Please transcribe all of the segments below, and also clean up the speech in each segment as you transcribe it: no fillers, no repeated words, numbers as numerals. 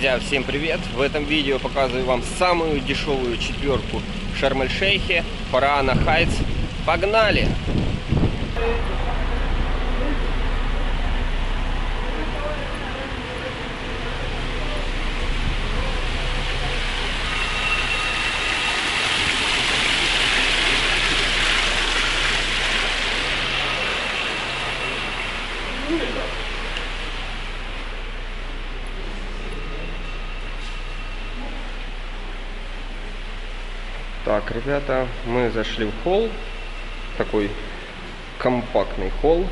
Друзья, всем привет! В этом видео показываю вам самую дешевую четверку в Шарм-эль-Шейхе, Фараана Хайтс. Погнали! Так, ребята, мы зашли в холл, такой компактный холл.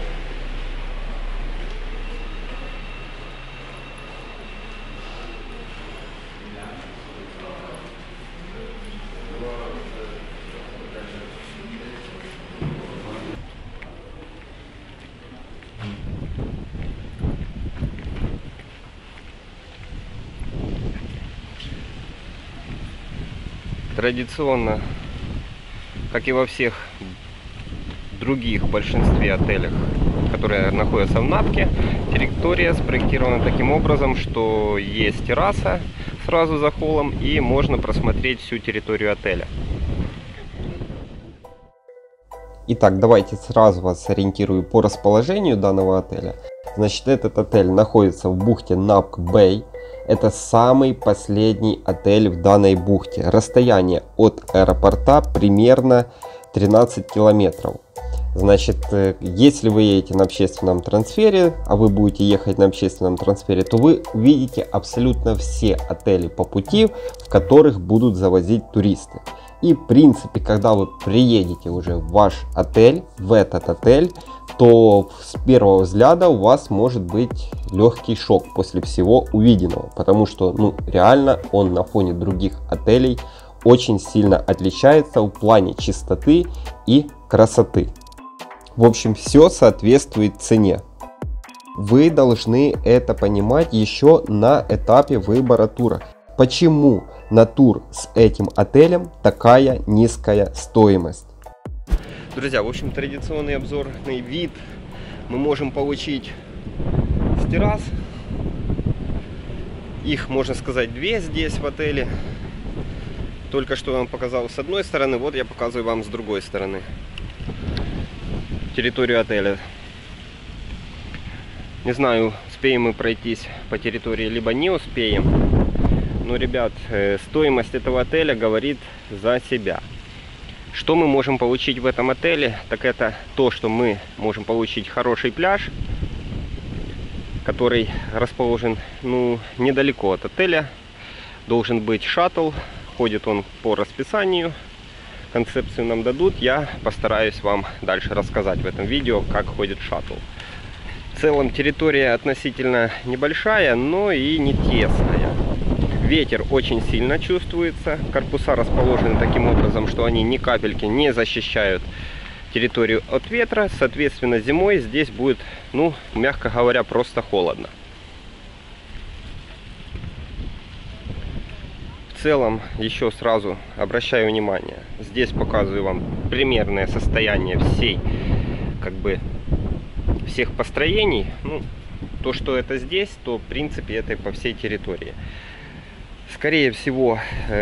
Традиционно, как и во всех других большинстве отелях, которые находятся в Напке, территория спроектирована таким образом, что есть терраса сразу за холлом и можно просмотреть всю территорию отеля. Итак, давайте сразу вас сориентирую по расположению данного отеля. Значит, этот отель находится в бухте Напк-Бэй. Это самый последний отель в данной бухте. Расстояние от аэропорта примерно 13 километров. Значит, если вы едете на общественном трансфере, а вы будете ехать на общественном трансфере, то вы увидите абсолютно все отели по пути, в которых будут завозить туристы. И в принципе, когда вы приедете уже в ваш отель, в этот отель, то с первого взгляда у вас может быть легкий шок после всего увиденного. Потому что, реально он на фоне других отелей очень сильно отличается в плане чистоты и красоты. В общем, все соответствует цене. Вы должны это понимать еще на этапе выбора тура. Почему на тур с этим отелем такая низкая стоимость? Друзья, в общем, традиционный обзорный вид мы можем получить с террас. Их, можно сказать, две здесь в отеле. Только что я вам показал с одной стороны, вот я показываю вам с другой стороны территорию отеля. Не знаю, успеем мы пройтись по территории, либо не успеем. Но, ребят, стоимость этого отеля говорит за себя. Что мы можем получить в этом отеле? Так это то, что мы можем получить хороший пляж, который расположен недалеко от отеля. Должен быть шаттл, ходит он по расписанию. Концепцию нам дадут, я постараюсь вам дальше рассказать в этом видео, как ходит шаттл. В целом территория относительно небольшая, но и не тесная. Ветер очень сильно чувствуется. Корпуса расположены таким образом, что они ни капельки не защищают территорию от ветра. Соответственно, зимой здесь будет, мягко говоря, просто холодно. В целом, еще сразу обращаю внимание, здесь показываю вам примерное состояние всех построений. То, что это здесь, то в принципе это и по всей территории. Скорее всего,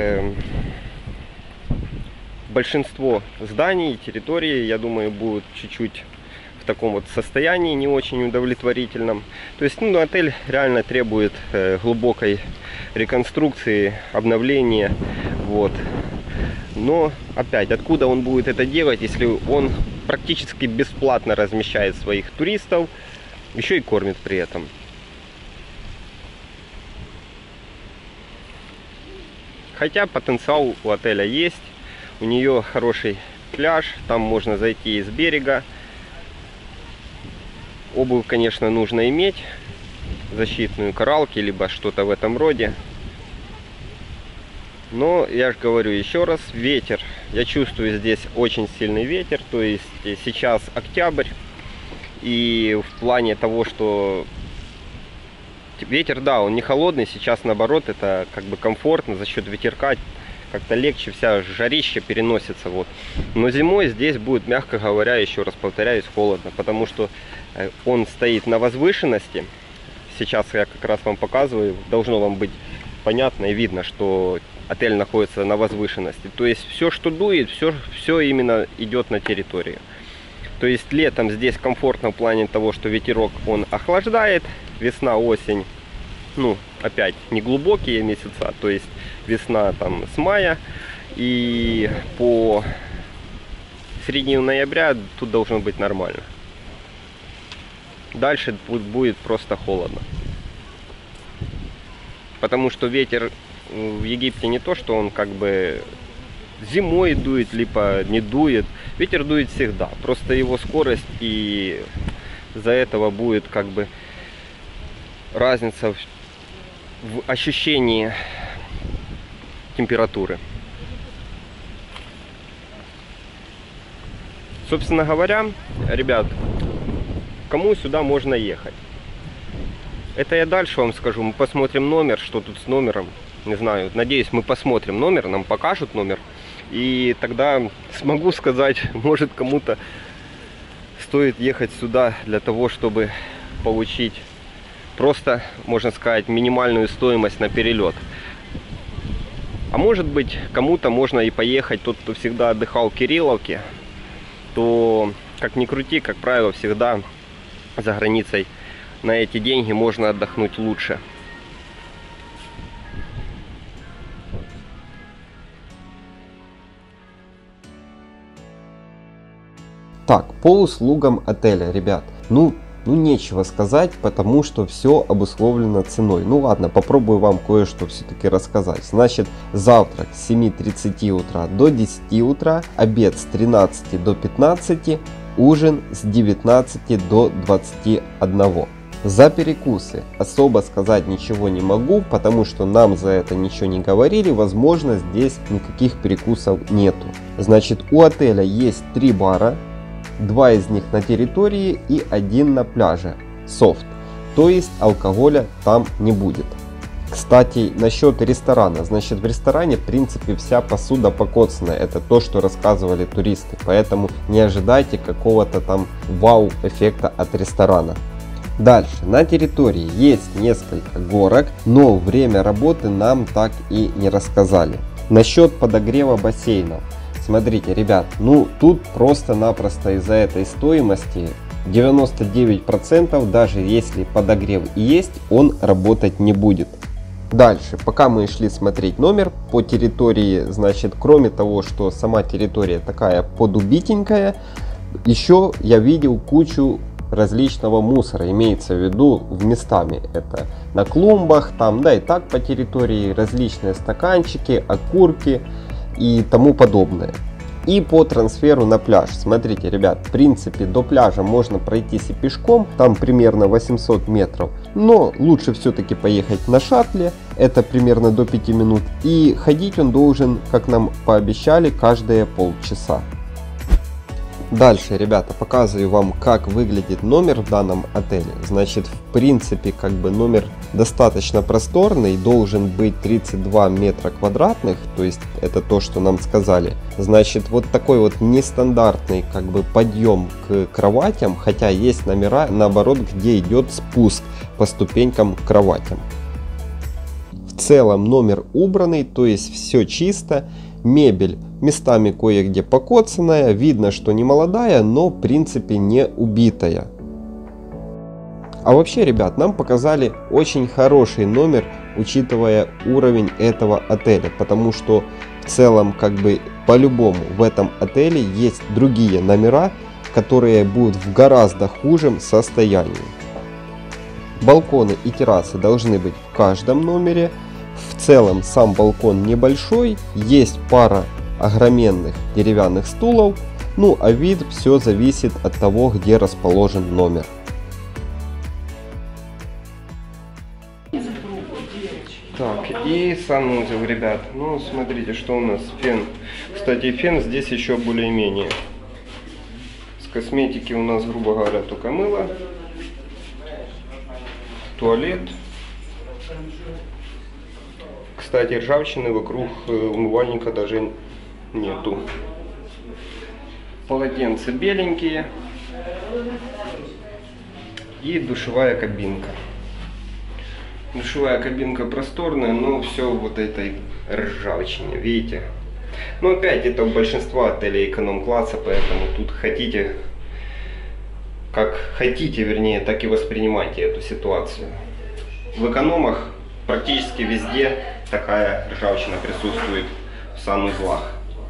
большинство зданий и территории, я думаю, будут чуть-чуть в таком вот состоянии, не очень удовлетворительном. То есть, отель реально требует глубокой реконструкции, обновления. Вот. Но, опять, откуда он будет это делать, если он практически бесплатно размещает своих туристов, еще и кормит при этом. Хотя потенциал у отеля есть, у нее хороший пляж, там можно зайти из берега. Обувь, конечно, нужно иметь, защитную, кораллки, либо что-то в этом роде. Но, я же говорю еще раз, ветер, я чувствую здесь очень сильный ветер, то есть сейчас октябрь, и в плане того, что ветер, да, он не холодный, сейчас наоборот, это комфортно, за счет ветерка как-то легче, вся жарища переносится. Вот. Но зимой здесь будет, мягко говоря, еще раз повторяюсь, холодно, потому что он стоит на возвышенности. Сейчас я как раз вам показываю, должно вам быть понятно и видно, что отель находится на возвышенности. То есть все, что дует, все именно идет на территорию. То есть летом здесь комфортно в плане того, что ветерок он охлаждает, весна, осень, ну опять не глубокие месяца, то есть весна там с мая, и по середине ноября тут должно быть нормально. Дальше будет просто холодно. Потому что ветер в Египте не то, что он как бы зимой дует, либо не дует. Ветер дует всегда. Просто его скорость, и из-за этого будет как бы разница в ощущении температуры. Собственно говоря, ребят, кому сюда можно ехать? Это я дальше вам скажу. Мы посмотрим номер, что тут с номером. Не знаю, надеюсь, мы посмотрим номер, нам покажут номер. И тогда смогу сказать, может, кому-то стоит ехать сюда для того, чтобы получить просто, можно сказать, минимальную стоимость на перелет. А может быть, кому-то можно и поехать, тот, кто всегда отдыхал в Кирилловке, то, как ни крути, как правило, всегда за границей на эти деньги можно отдохнуть лучше. Так, по услугам отеля, ребят, ну нечего сказать, потому что все обусловлено ценой. Ну ладно, попробую вам кое-что все-таки рассказать. Значит, завтрак с 7:30 утра до 10 утра, обед с 13 до 15, ужин с 19 до 21. За перекусы особо сказать ничего не могу, потому что нам за это ничего не говорили. Возможно, здесь никаких перекусов нету. Значит, у отеля есть 3 бара. 2 из них на территории и 1 на пляже, софт, то есть алкоголя там не будет. Кстати, насчет ресторана, значит, в ресторане в принципе вся посуда покоцанная, это то, что рассказывали туристы, поэтому не ожидайте какого-то там вау эффекта от ресторана. Дальше, на территории есть несколько горок, но время работы нам так и не рассказали. Насчет подогрева бассейна. Смотрите, ребят, ну тут просто-напросто из-за этой стоимости 99%, даже если подогрев и есть, он работать не будет. Дальше, пока мы шли смотреть номер по территории, значит, кроме того, что сама территория такая подубитенькая, еще я видел кучу различного мусора, имеется в виду в местами. Это на клумбах, там, да и так по территории различные стаканчики, окурки и тому подобное. И по трансферу на пляж. Смотрите, ребят, в принципе до пляжа можно пройтись и пешком, там примерно 800 метров. Но лучше все-таки поехать на шаттле, это примерно до 5 минут. И ходить он должен, как нам пообещали, каждые полчаса. Дальше, ребята, показываю вам, как выглядит номер в данном отеле. Значит, в принципе, как бы номер достаточно просторный, должен быть 32 метра квадратных, то есть это то, что нам сказали. Значит, вот такой вот нестандартный как бы подъем к кроватям, хотя есть номера, наоборот, где идет спуск по ступенькам к кроватям. В целом номер убранный, то есть все чисто. Мебель местами кое-где покоцанная, видно, что не молодая, но в принципе не убитая. А вообще, ребят, нам показали очень хороший номер, учитывая уровень этого отеля, потому что в целом как бы по-любому в этом отеле есть другие номера, которые будут в гораздо худшем состоянии. Балконы и террасы должны быть в каждом номере. В целом сам балкон небольшой, есть пара огроменных деревянных стулов, ну а вид все зависит от того, где расположен номер. Так, и санузел, ребят. Ну, смотрите, что у нас. Фен. Кстати, фен здесь еще более-менее. С косметики у нас, грубо говоря, только мыло, туалет. Кстати, ржавчины вокруг умывальника даже нету. Полотенца беленькие. И душевая кабинка. Душевая кабинка просторная, но все вот этой ржавчине, видите? Но опять это у большинства отелей эконом-класса, поэтому тут хотите, как хотите, вернее, так и воспринимайте эту ситуацию. В экономах практически везде такая ржавчина присутствует в санузлах.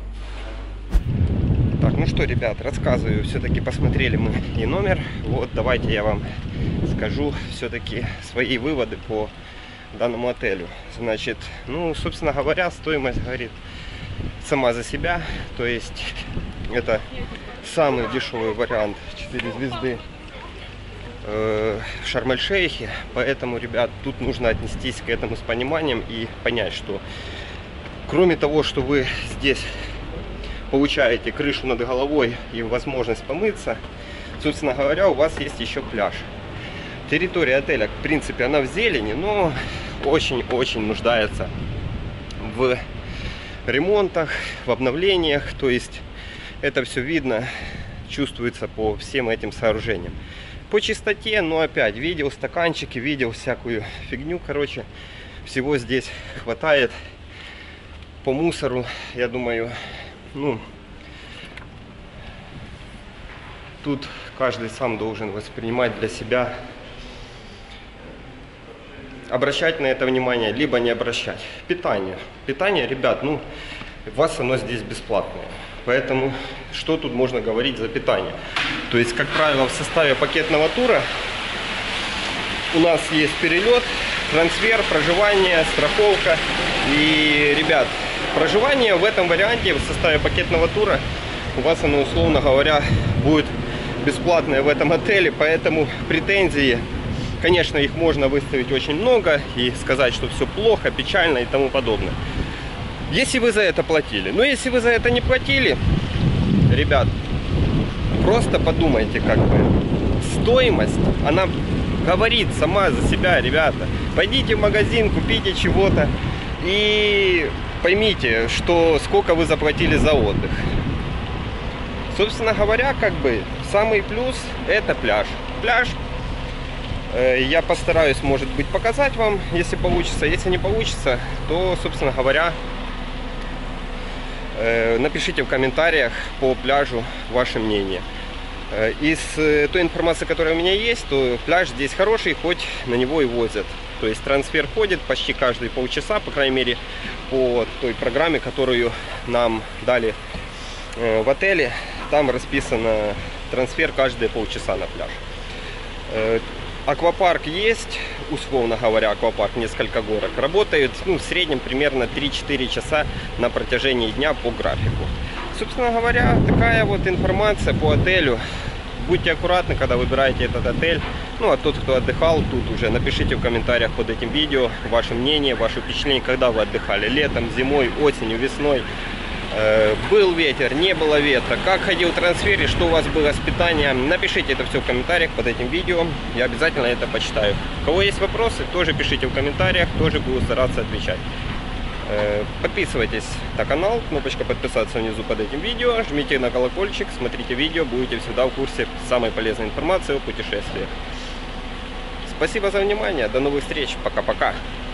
Так, ну что, ребят, рассказываю, все-таки посмотрели мы и номер. Вот, давайте я вам скажу все-таки свои выводы по данному отелю. Значит, ну, собственно говоря, стоимость говорит сама за себя. То есть, это самый дешевый вариант 4 звезды в Шарм-эль-Шейхе. Поэтому, ребят, тут нужно отнестись к этому с пониманием и понять, что кроме того, что вы здесь получаете крышу над головой и возможность помыться, собственно говоря, у вас есть еще пляж. Территория отеля, в принципе, она в зелени, но очень-очень нуждается в ремонтах, в обновлениях. То есть это все видно, чувствуется по всем этим сооружениям. По чистоте, но опять видел стаканчики, видел всякую фигню. Короче, всего здесь хватает. По мусору, я думаю, ну, тут каждый сам должен воспринимать для себя, обращать на это внимание, либо не обращать. Питание. Питание, ребят, ну, у вас оно здесь бесплатное. Поэтому что тут можно говорить за питание? То есть, как правило, в составе пакетного тура у нас есть перелет, трансфер, проживание, страховка. И, ребят, проживание в этом варианте в составе пакетного тура у вас оно, условно говоря, будет бесплатное в этом отеле. Поэтому претензии, конечно, их можно выставить очень много и сказать, что все плохо, печально и тому подобное. Если вы за это платили. Но если вы за это не платили, ребят, просто подумайте, как бы. Стоимость, она говорит сама за себя, ребята. Пойдите в магазин, купите чего-то и поймите, что сколько вы заплатили за отдых. Собственно говоря, как бы, самый плюс это пляж. Пляж я постараюсь, может быть, показать вам, если получится. Если не получится, то, собственно говоря, напишите в комментариях по пляжу ваше мнение. Из той информации, которая у меня есть, то пляж здесь хороший, хоть на него и возят. То есть трансфер ходит почти каждые полчаса, по крайней мере, по той программе, которую нам дали в отеле. Там расписано трансфер каждые полчаса на пляж. Аквапарк есть, условно говоря, аквапарк, несколько горок. Работают, ну, в среднем примерно 3-4 часа на протяжении дня по графику. Собственно говоря, такая вот информация по отелю. Будьте аккуратны, когда выбираете этот отель. Ну, а тот, кто отдыхал тут уже, напишите в комментариях под этим видео ваше мнение, ваше впечатление, когда вы отдыхали. Летом, зимой, осенью, весной. Был ветер, не было ветра, как ходил трансфер и что у вас было с питанием. Напишите это все в комментариях под этим видео, я обязательно это почитаю. У кого есть вопросы, тоже пишите в комментариях, тоже буду стараться отвечать. Подписывайтесь на канал, кнопочка подписаться внизу под этим видео, жмите на колокольчик, смотрите видео, будете всегда в курсе самой полезной информации о путешествиях. Спасибо за внимание, до новых встреч, пока-пока.